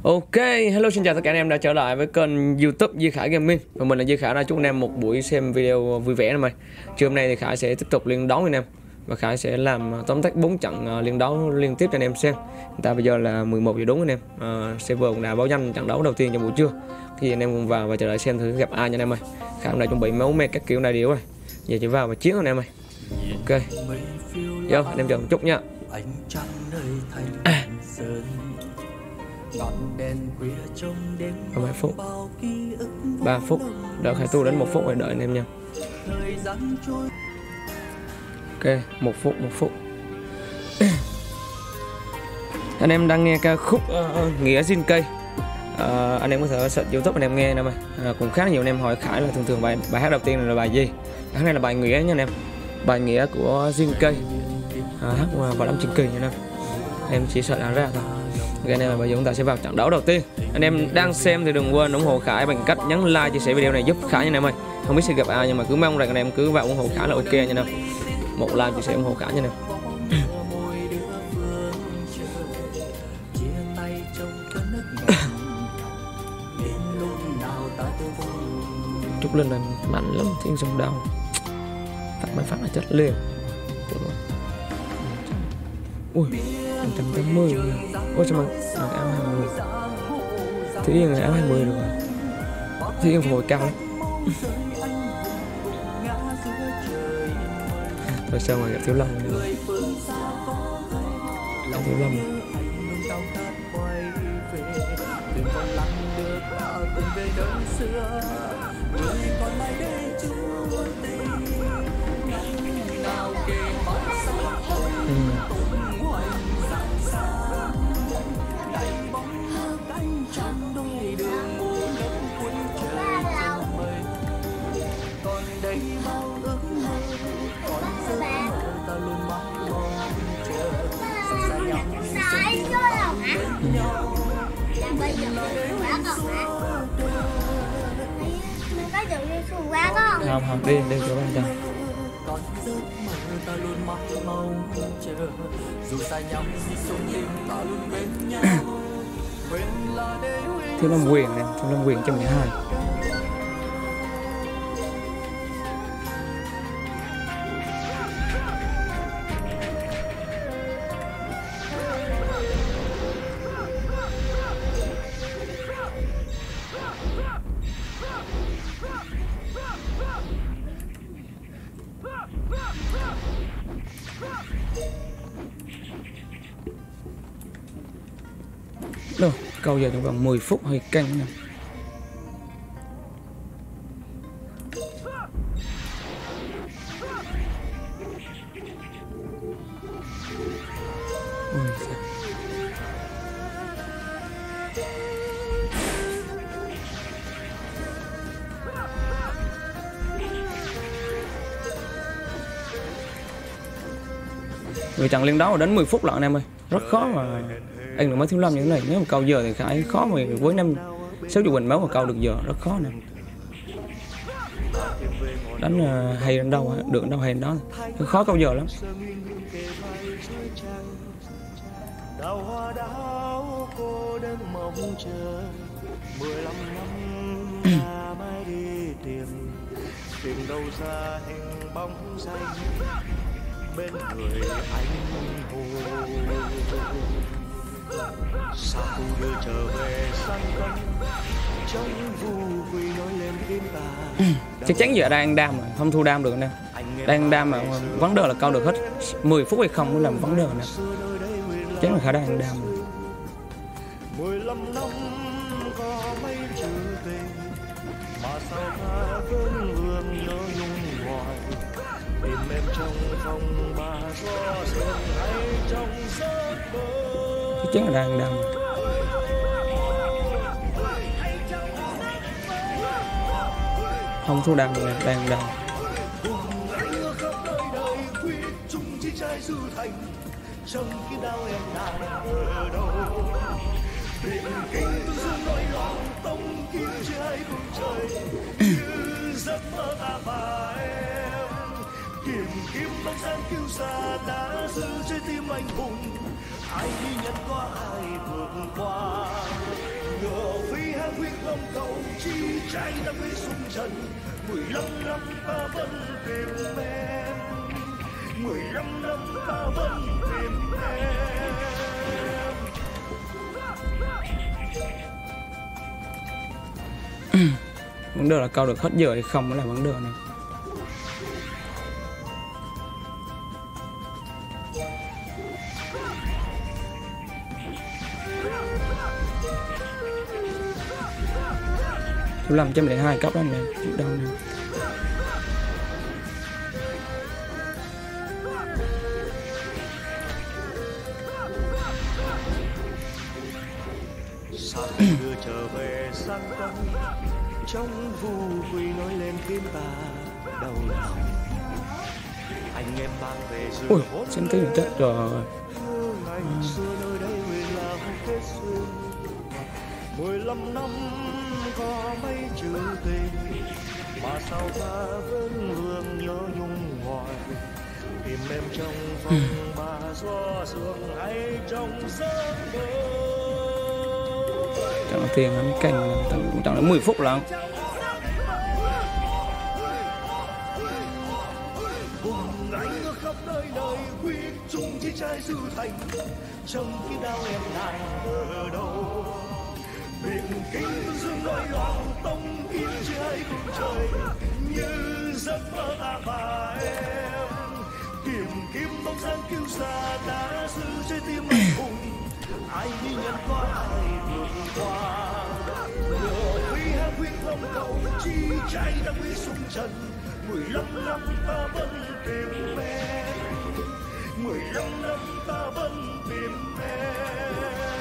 Ok, hello xin chào tất cả anh em đã trở lại với kênh YouTube Duy Khải Gaming. Và mình là Duy Khải, đã chúc anh em một buổi xem video vui vẻ này. Trưa hôm nay thì Khải sẽ tiếp tục liên đấu anh em. Và Khải sẽ làm tóm tắt 4 trận liên đấu liên tiếp cho anh em xem. Hiện tại bây giờ là 11 giờ đúng anh em. Server cũng đã báo danh trận đấu đầu tiên trong buổi trưa. Thì anh em cùng vào và chờ đợi xem thử gặp ai nha anh em ơi. Khải cũng đã chuẩn bị máu me các kiểu này điều rồi. Giờ chỉ vào và chiến anh em ơi. Ok. Vô, anh em chờ một chút nha. Có 7 phút 3 phút đợi Khải tu đến 1 phút rồi đợi anh em nha. Ok, 1 phút anh em đang nghe ca khúc Nghĩa Xin Cây. Anh em có thể search YouTube anh em nghe nè mày. Cũng khá nhiều anh em hỏi Khải là thường bài hát đầu tiên là bài gì. Bài hát này là bài Nghĩa nha anh em. Bài Nghĩa của Xin Cây, hát vào Lâm Chính Kỳ nha anh em. Em chỉ search ra thôi. Ok, nên là bây giờ chúng ta sẽ vào trận đấu đầu tiên. Anh em đang xem thì đừng quên ủng hộ Khải bằng cách nhấn like, chia sẻ video này giúp Khải nha anh em ơi. Không biết sẽ gặp ai nhưng mà cứ mong rằng anh em cứ vào ủng hộ Khải là ok nha anh em. Một like, chia sẻ ủng hộ Khải nha anh em. Trúc Linh là mạnh lắm, Thiên Sông Đau phát máy phát là chết liền. Ui, 180. Ôi sao mà áo 20. Thúy Yên là áo 20 được rồi. Thúy Yên phục hồi cao lắm. Rồi sao mà gặp Thiếu Lâm nữa. Thiếu Lâm. Không, đi chỗ bên đây. Thiếu Lâm Quyền nè, Thiếu Lâm Quyền 112. Đâu, câu giờ trong vòng 10 phút hơi căng nè. Người trận liên đấu đến 10 phút lận anh em ơi, rất khó mà anh được mới Thiếu Lâm như thế này. Nếu mà câu giờ thì Khải khó mà với 60 bình máu mà câu được giờ rất khó nè. Đánh hay đến đâu được đến đâu hay đến đó, khó câu giờ lắm. tìm đâu ra hình bóng xanh bên người anh hồ. Sao cô đưa trở về sang cân trong vu quy nói lên tim ta. Chắc chắn giờ đang đam mà không thua đam được nè. Đang đam mà vấn đề là câu được hết 10 phút hay không mới làm vấn đề nè. Chắc là khả đang đam. 15 năm có mấy chữ tình mà sao ta vẫn vương nhớ nhung hoài. Tìm em trong phòng bà gió sương hay trong giấc mơ. Chắc chắn là đang đam. Không thua đam được, đang đam. Trong khi đau em đang ở đâu biển kinh tôi dương nỗi lòng tông kiếm trái vùng trời như giấc mơ ta và em tìm kiếm bóng dáng kiêu sa đã giữ trái tim anh hùng ai đi nhận qua ai vượt qua long cầu chi trai đã với sung trần 15 năm ta vẫn tìm em 15 năm ta vẫn tìm em. Vấn đề là câu được hết giờ hay không mới là vấn đề này. Số 502 cấp đó nè, đâu nè. Sao đưa trở về sang đông trong vu quy nói lên khiến ta đau lòng. Anh em mang về rừng Ui, xem cái chết rồi. ngày xưa nơi đây nguyên là kết duyên 15 năm có mấy chữ tình mà sao ta vẫn vương nhớ nhung hoài tìm em trong vòng mà gió sương hay trong giấc mơ. Chẳng là tiền hắn canh chẳng là 10 phút lận. Cùng anh ở khắp nơi nơi quyết chung chi trai dư thành trong khi đau em lại ở đâu biển kinh tương dương nói loạn tông kiếm trái cùng trời như giấc mơ ta và em tìm kiếm bóng dáng kiêu sa đã giữ trái tim anh hùng ai đi nhận qua ai vượt qua mùa quý hát quyết long cầu chi trái đã quý sung trần 15 năm ta vẫn tìm em 15 năm ta vẫn tìm em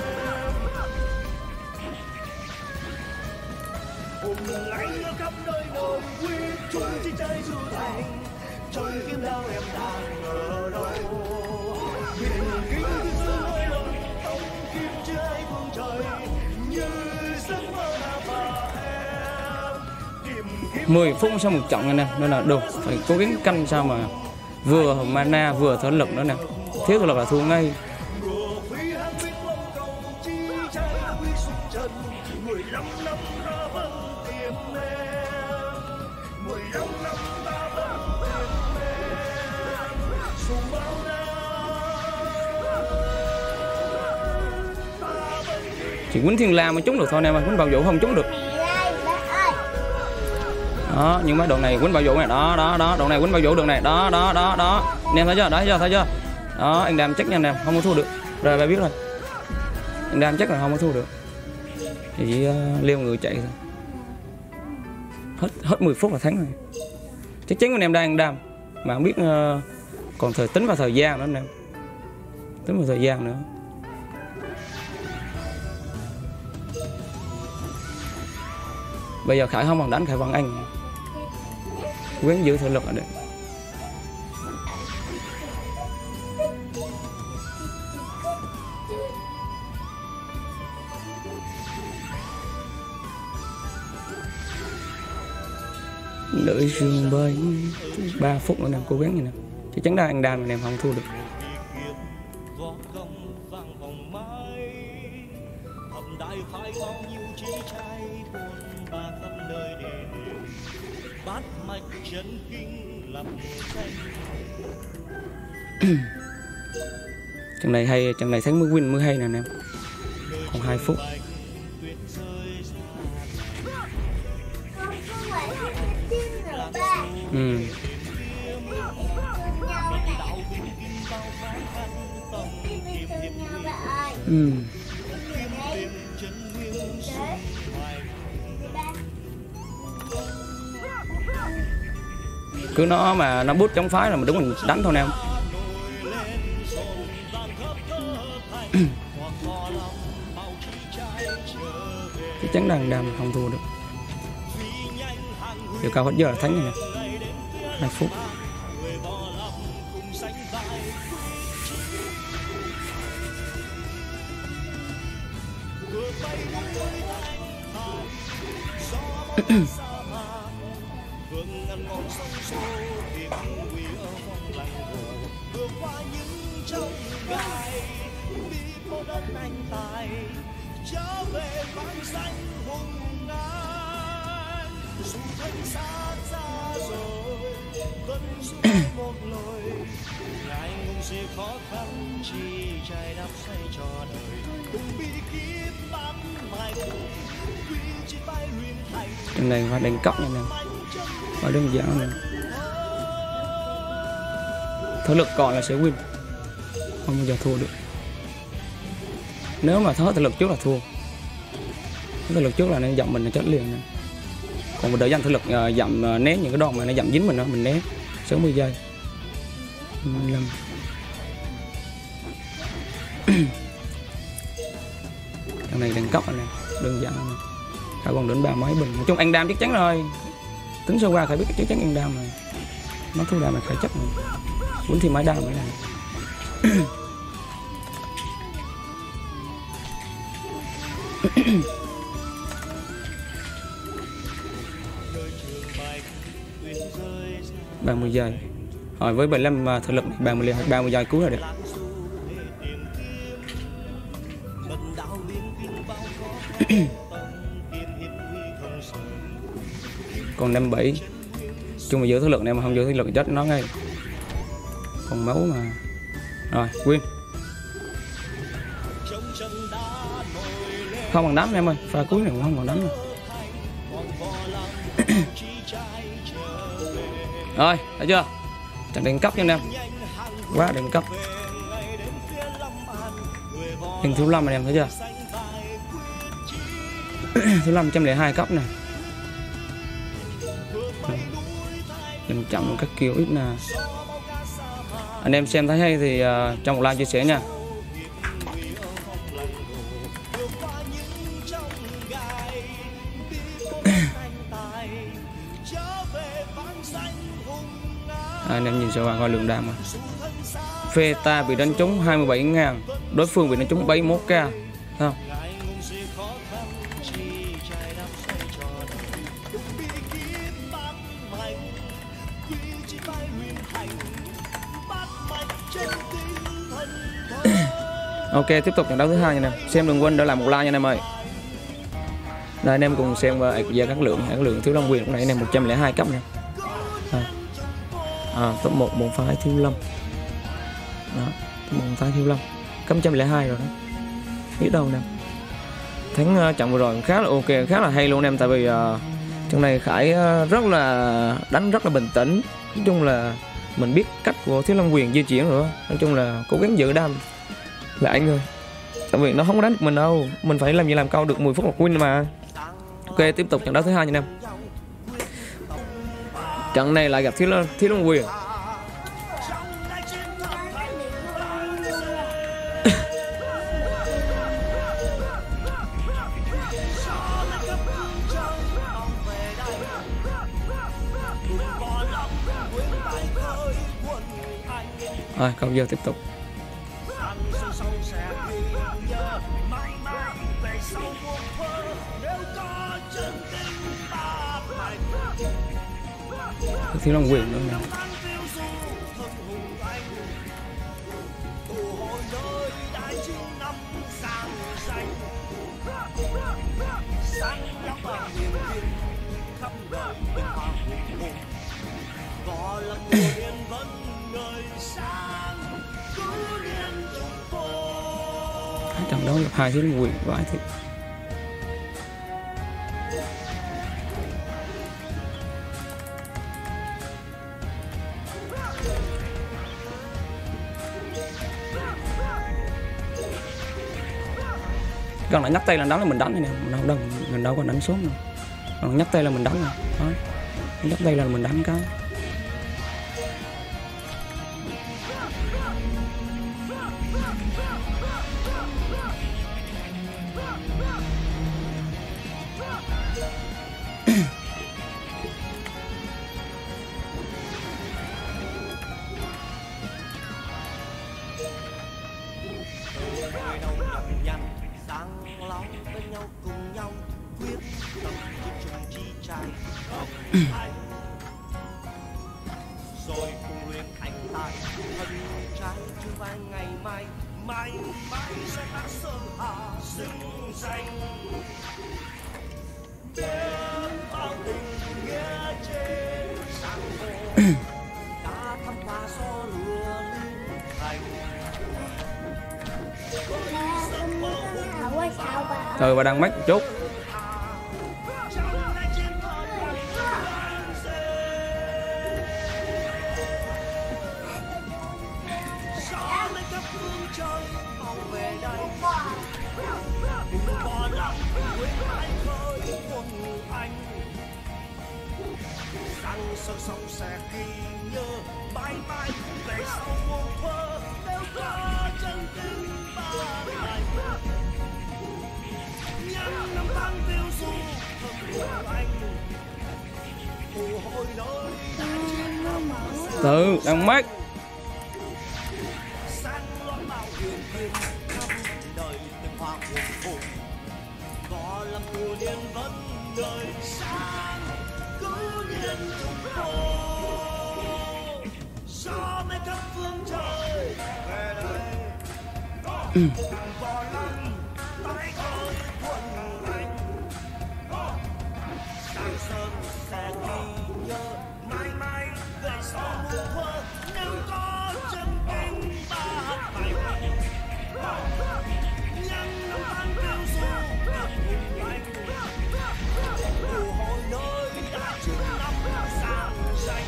cùng anh ở khắp nơi nơi quyết chung chi trái du thành trong kiếm đau em đang ở đâu biển kinh tương dương nói lòng tông kim trái phương trời như giấc mơ ta và em tìm kiếm 10 phút sau một trận anh em, nên là được phải cố gắng canh sao mà vừa mana vừa thể lực nữa nè, thiếu thể lực là thua ngay. Chỉ Quýnh Thiên La mới trúng được thôi anh em, Quýnh Bảo Vũ không trúng được. Đó, nhưng mà đoạn này Quýnh Bảo Vũ này, đó, đoạn này Quýnh Bảo Vũ đường này, đó. Anh em thấy chưa? Đấy, thấy chưa? Đó, anh Đam chắc nha anh em, không có thua được. Rồi bà biết rồi. Anh Đam chắc là không có thua được. Chỉ leo người chạy thôi. Hết 10 phút là thắng rồi. Chắc chắn anh em đang Đam, mà không biết còn tính vào thời gian nữa anh em. Tính vào thời gian nữa. Bây giờ Khải không còn đánh Khải Văn Anh, quên giữ thể lực ở đây. Đợi sương bay 3 phút nữa nè, cố gắng như nè, chắc chắn là anh Đam này em không thua được. Trận này hay, trận này thắng mới win mới hay nè anh em. Còn 2 phút. Cứ nó mà nó bút chống phái là mình đúng mình đánh thôi nè em. Chắc chắn đang Đam không thua được. Điều cao hết giờ là thắng này nè. 2 phút. an. Dù thân xác xa rồi vẫn giữ một lời, ngại ngùng sẽ khó khăn chi trai đắp say cho đời, đừng bị kiếp bắt phải buồn vì chỉ phải luyện thành. Trong này phải đánh cốc nha nè, phải đơn giản nè. Thể lực còn là sẽ win, không bao giờ thua được. Nếu mà thớ thể lực trước là thua, thể lực trước là nó dậm mình là chết liền nè. Còn mình đợi dành thể lực dậm né những cái đòn mà nó dậm dính mình đó, mình né 60 giây 55. Trong này đánh cốc này đơn giản này. Phải còn đến 3 mấy bình. Nói chung anh đam chắc chắn rồi, tính sơ qua phải biết chắc chắn anh đam rồi, nó thu đam là phải chấp rồi, muốn thì máy đam mới làm. ba mươi giây rồi với 75 thể lực 30 giây cuối là được. Còn 57 chung mà giữ thể lực này mà không giữ thể lực chết nó ngay, còn máu mà rồi win. Không bằng đánh em ơi, pha cuối này cũng không còn đánh rồi. Rồi thấy chưa, trận đỉnh cấp cho anh em, quá đỉnh cấp. Hình thứ 5 anh em thấy chưa, thứ 502 cấp này. Đừng chậm các kiểu ít nè. Anh em xem thấy hay thì trong một like chia sẻ nha. Anh em nhìn sơ qua coi lượng đam mà. Phê ta bị đánh trúng 27.000, đối phương bị đánh trúng 71k, không? Ok, tiếp tục trận đấu thứ hai nha em. Xem đừng quên để lại một like nha em ơi. Đây anh em cùng xem về các lượng Thiếu Lâm Quyền lúc nãy anh em 102 cấp nè. Top 1 môn phái Thiếu Lâm. Đó, top 1 môn phái Thiếu Lâm. Cấp 102 rồi đó. Biết đâu nè. Thắng trận vừa rồi khá là ok, khá là hay luôn em, tại vì trận này Khải rất là đánh rất là bình tĩnh. Nói chung là mình biết cách của Thiếu Lâm Quyền di chuyển nữa. Nói chung là cố gắng giữ đam là anh ơi, tại vì nó không có đánh được mình đâu, mình phải làm gì làm câu được 10 phút một win mà. Ok, tiếp tục trận đấu thứ hai nha em. Trận này lại gặp Thiếu Lâm Quyền. Rồi, câu giờ tiếp tục. Thiếu Lâm Quyền nữa nè. Trận đấu gặp hai Thiếu Lâm Quyền vãi thiệt. Còn lại nhắc tay là đánh là mình đánh này nè, mình đâu còn đánh xuống nữa. Còn nhắc tay là mình đánh nè, đó. Nhắc tay là mình đánh cái. Rồi cùng luyện thành tài thân trai chung vai ngày mai, mãi mãi sẽ khắc sơn hà sinh danh. Rồi và đang mách một chút. Sơ sông sẽ ghi nhớ mãi mãi về sau muôn thuở nếu có chân tình ba ngày nhân năm tháng tiêu du thật của anh mồ hôi nỗi đã chiến thắng Từ đang mách. sang loan bao huyền thiên khắp đời từng hoa hồn hồn có làm của điên vẫn đời sáng cứ điên chung phố gió mấy khắp phương trời về đây vò lăn tay khơi quân anh Giang Sơn sẽ ghi nhớ mãi mãi về sau muôn thuở nếu có chân tình ba ngày nhân năm tháng tiêu du thật hùng anh mồ hôi nơi đã chừng năm sang danh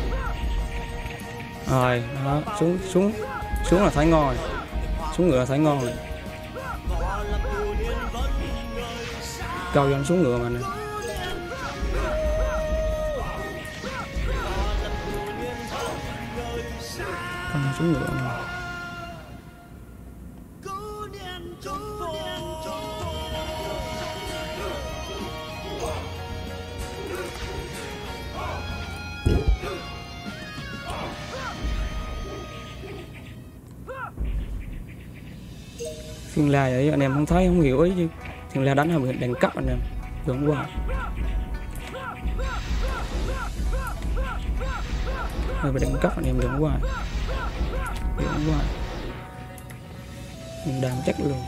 Rồi đó, xuống là thấy ngon rồi. Xuống ngựa là thấy ngon rồi. có là điều điên vẫn người xa Câu cho anh xuống ngựa mà nè. Câu cho xuống ngựa mà. cứ điên chung phố Thiên La vậy anh em không thấy không hiểu ý chứ. Thiên La đánh hơi bị đánh cắp anh em. Đúng quá. Hơi bị đánh cắp anh em đúng quá. Đúng quá. Mình đang chắc luôn.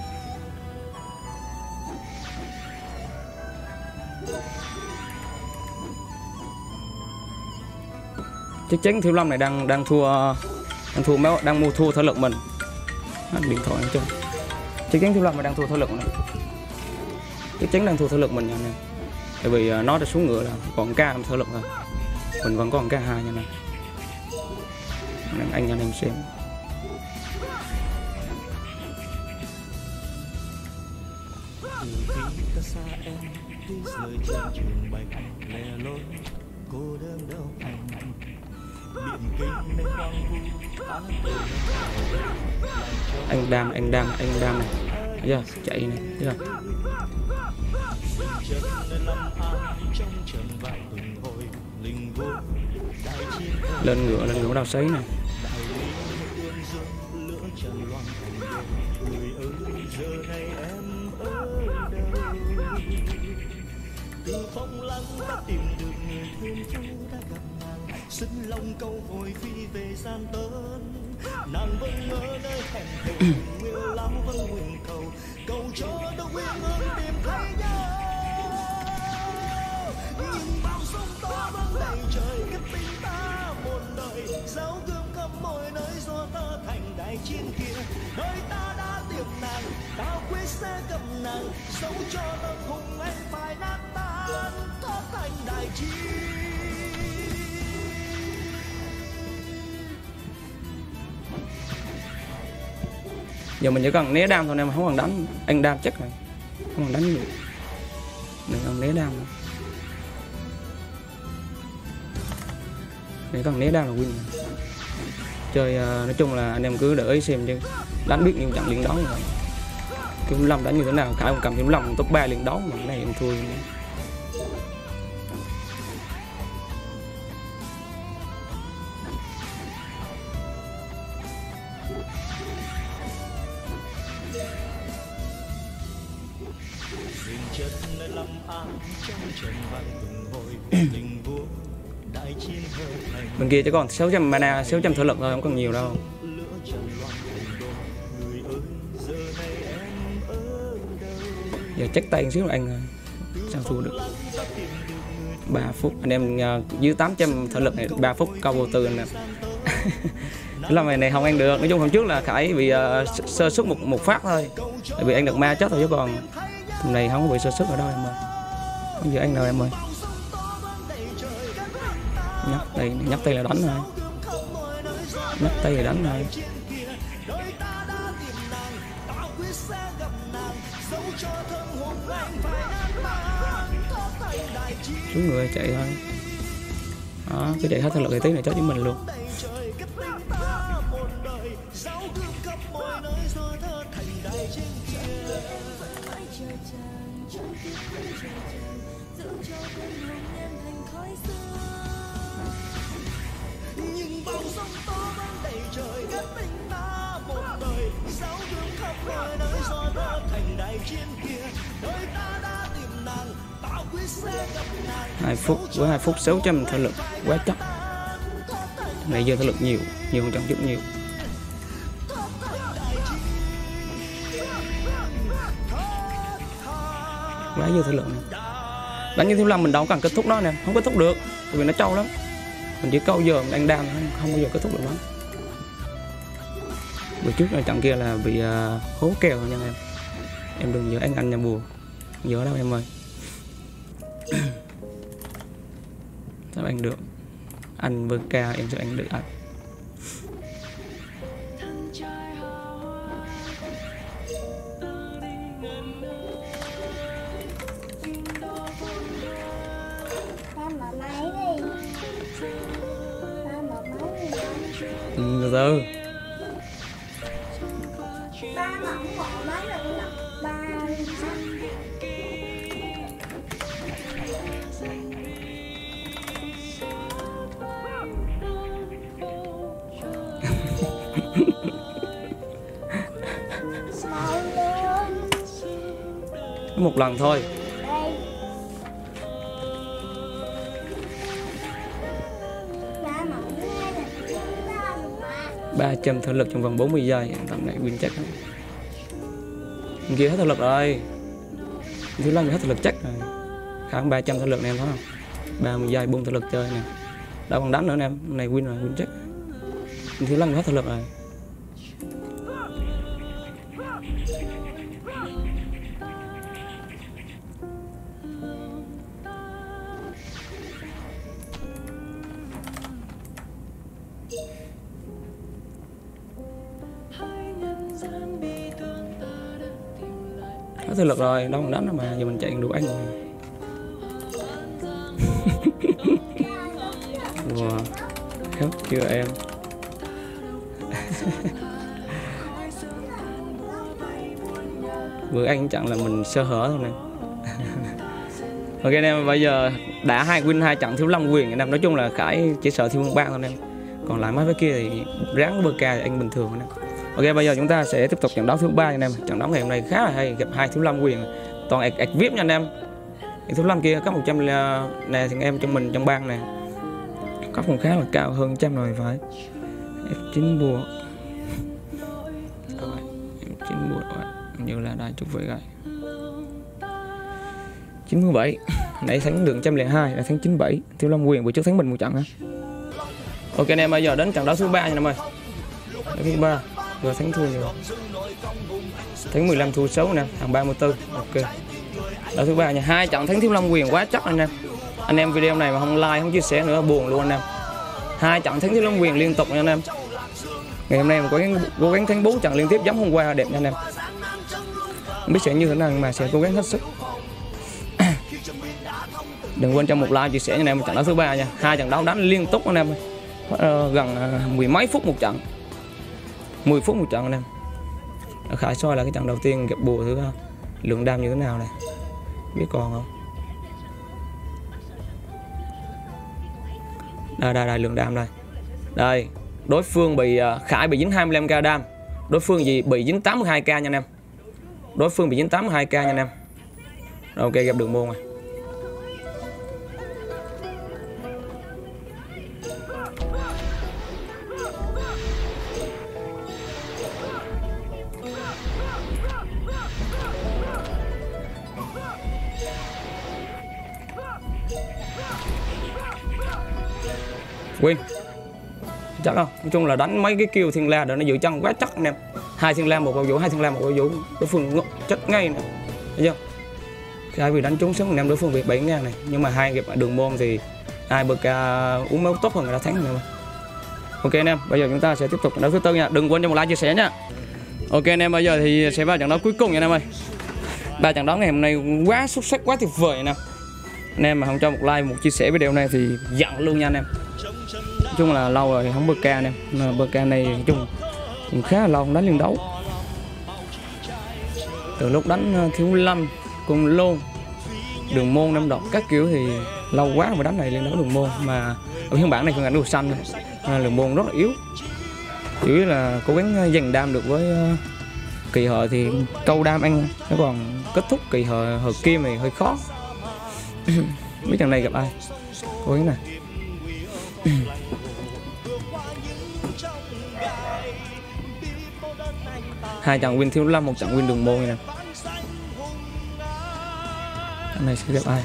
Chắc chắn Thiếu Lâm này đang thua máu, đang mua thua thể lực mình. Điện thoại nói chung. Chắc chắn Thiếu Lâm này đang thua thể lực này. Chắc chắn đang thua thể lực mình nha anh em. Tại vì nó đã xuống ngựa là còn ca thể lực thôi. Mình vẫn còn ca 2 nha anh em. Anh em xem. Khi ta xa em đi rời trên trường bạch lẻ loi cô đơn đâu anh biển kinh nên hoang vu Anh đam này. Thấy chưa? Chạy này, thấy chưa? chân nên lâm an trong trần vạn từng hồi linh vô đại chiến Lên ngựa đào sấy này. đại lý tuôn dương lửa trần loang thành đêm người ơi giờ này em ở đâu từ phong lăng ta tìm được người thương phu đã gặp nàng xin lòng câu hồi phi về gian tớn nàng vẫn ở nơi hẹn thề nguyện lắm vẫn nguyện cầu cho đâu quên ơn tìm thấy nhau nhưng bao sông to vẫn đầy trời kết tình ta một đời dấu gươm khắp mọi nơi do ta thành đại chiến kia nơi ta đã tìm nàng ta quyết sẽ gặp nàng dẫu cho tâm hùng anh phải nát tan thoát thành đại chiến. Giờ mình chỉ cần né đam thôi em, không cần đánh. Anh đam chắc rồi, không cần đánh nhiều. Đừng cần né đam nữa. Để cần né đam là win. Chơi nói chung là anh em cứ để ý xem chứ đánh biết nhiều trận liên đấu rồi. Kiếm Lâm đánh như thế nào, Khải cầm Kiếm Lâm top 3 liên đấu mà cái này em thua. Bên kia chỉ còn 600 mana, 600 thể lực thôi, không cần nhiều đâu. Giờ chắc tay một xíu là anh rồi. Sao thua được 3 phút. Anh em dưới 800 thể lực này 3 phút câu vô tư anh em. Lần này không ăn được. Nói chung hôm trước là Khải bị sơ suất một phát thôi. Tại vì anh được ma chết thôi chứ còn Tầm này không có bị sơ sức ở đâu em ơi. Bây giờ anh nào em ơi. Nhắc tay là đánh rồi. Nhắc tay là đánh rồi. Chú người chạy thôi. Đó, cứ chạy hết thể lực tí này cho chúng mình luôn. Với 2 phút 600 thể lực quá chắc. Này giờ thể lực nhiều hơn trận chút nhiều. Quá giờ thể lực này. Đánh như Thiếu Lâm mình đâu cần kết thúc nó nè, không kết thúc được, vì nó trâu lắm. Mình chỉ câu giờ mình đang đam không bao giờ kết thúc được lắm. Bữa trước là trận kia là bị hố kèo nha em. Em đừng nhớ anh nhà bùa. Nhớ đâu em ơi. Sao anh được? Anh với ca em sẽ anh được anh. Từ từ. Một lần thôi. Ba 300 thể lực trong vòng 40 giây. Tầm này win chắc lắm. Kia hết thể lực rồi. Thiếu Lâm hết thể lực chắc rồi. Khoảng 300 thể lực nè em thấy không? 30 giây buông thể lực chơi nè. Đâu còn đánh nữa nè em. Này win rồi, win chắc. Thiếu Lâm hết thể lực rồi. Hết thể lực rồi, đâu còn đánh đâu mà, giờ mình chạy đủ ăn rồi. Wow, khóc chưa em? Vừa anh chặn là mình sơ hở thôi nè. Ok anh em, bây giờ đã 2 win 2 trận Thiếu Lâm quyền anh em, nói chung là Khải chỉ sợ Thiếu Vương Bang thôi anh em. Còn lại mấy cái kia thì ráng bơ ca thì anh bình thường anh em. Ok, bây giờ chúng ta sẽ tiếp tục trận đấu thứ 3 anh em. Trận đấu ngày hôm nay khá là hay, gặp 2 Thiếu Lâm quyền toàn ạch VIP nha anh em. Thiếu Lâm kia có 100 nè thì em trong mình trong bang nè. Có còn khá là cao hơn 100 rồi phải. F9 bùa. F9 bùa rồi. Như là đây chục vậy rồi. 97. Nãy thắng được 102 là thắng 97. Thiếu Lâm quyền bữa trước thắng mình một trận ha. Ok anh em, bây giờ đến trận đấu thứ 3 nha em ơi. Thứ 3 vừa thắng thua rồi. Thắng 15 thua 6 nè, thằng 34. Ok. Đấu thứ 3 nha, 2 trận thắng Thiếu Lâm quyền quá chắc anh em. Anh em video này mà không like không chia sẻ nữa buồn luôn anh em. 2 trận thắng Thiếu Lâm quyền liên tục nha anh em. Ngày hôm nay mình cố gắng thắng 4 trận liên tiếp giống hôm qua đẹp nha anh em. Không biết sẽ như thế nào mà sẽ cố gắng hết sức. Đừng quên cho một like chia sẻ cho anh em trận đấu thứ 3 nha. 2 trận đấu đánh liên tục anh em. Gần 10 mấy phút một trận. 10 phút một trận anh em. Khải soi là cái trận đầu tiên gặp bùa thứ lượng đam như thế nào này. Biết còn không? Đây lượng đam đây. Đây, đối phương bị Khải bị dính 25k đam. Đối phương gì bị dính 82k nha anh em. Đối phương bị dính 82k nha anh em. Rồi, ok, gặp đường môn rồi. Win chắc không? Nói chung là đánh mấy cái kill Thiên La để nó giữ chân quá chắc anh em. 2 Thiên La một cầu vũ, 2 Thiên La một cầu vũ, đối phương chết ngay nè, thấy chưa? Cái vì đánh trúng sớm anh em đối phương việc 7.000 này, nhưng mà hai nghiệp ở đường môn thì ai BK uống máu tốt hơn người ta thắng anh em ơi. Ok anh em, bây giờ chúng ta sẽ tiếp tục trận đấu thứ tư nha. Đừng quên cho một like chia sẻ nha. Ok anh em, bây giờ thì sẽ vào trận đấu cuối cùng nha anh em ơi. Ba trận đấu ngày hôm nay quá xuất sắc, quá tuyệt vời nè. Anh em mà không cho một like, một chia sẻ video này thì giận luôn nha anh em. Nói chung là lâu rồi không BK anh em. BK này nói chung cũng khá là lâu không đánh liên đấu. Từ lúc đánh Thiếu Lâm, Cung Lôn, Đường Môn, Nam Độc các kiểu thì lâu quá mà đánh này liên đấu Đường Môn. Mà ở phiên bản này không ảnh đồ xanh nên Đường Môn rất là yếu. Chủ yếu là cố gắng giành đam được với kỳ hợi thì câu đam ăn, nó còn kết thúc kỳ hợi kim thì hơi khó. Biết trận này gặp ai cố gắng này. Hai trận win Thiếu Lâm, một trận win Đường Môn nè. Trận này sẽ gặp ai?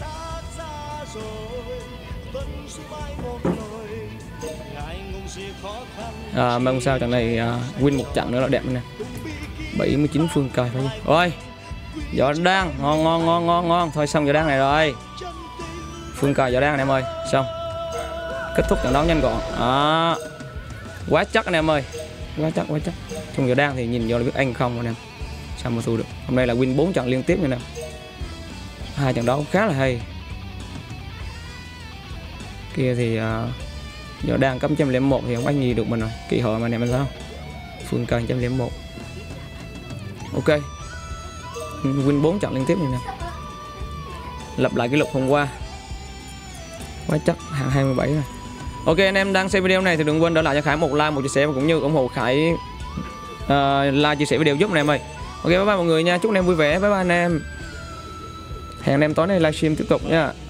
Mong sao trận này win một trận nữa là đẹp nè. 79 phương cài phải. Ôi, Võ Đăng ngon. Thôi xong Võ Đăng này rồi. Phương cài Võ Đăng anh em ơi, xong. Kết thúc trận đấu nhanh gọn. Quá chắc anh em ơi. Quá chắc. Trong Võ Đăng thì nhìn vô là biết anh không anh em. Sao mà thua được. Hôm nay là win 4 trận liên tiếp nha nè. Hai trận đấu khá là hay. Kia thì Võ Đăng cấp 101 thì không ăn gì được mình rồi. Kỳ hội mà anh em thấy không? Phương cài 101. Ok, win 4 trận liên tiếp này nè, lập lại kỷ lục hôm qua. Quá chắc, hạng 27 rồi. Ok anh em đang xem video này thì đừng quên để lại cho Khải một like, một chia sẻ và cũng như ủng hộ Khải like, chia sẻ video giúp anh em ơi. Ok, bye bye mọi người nha, chúc anh em vui vẻ, bye bye anh em. Hẹn anh em tối nay livestream tiếp tục nha.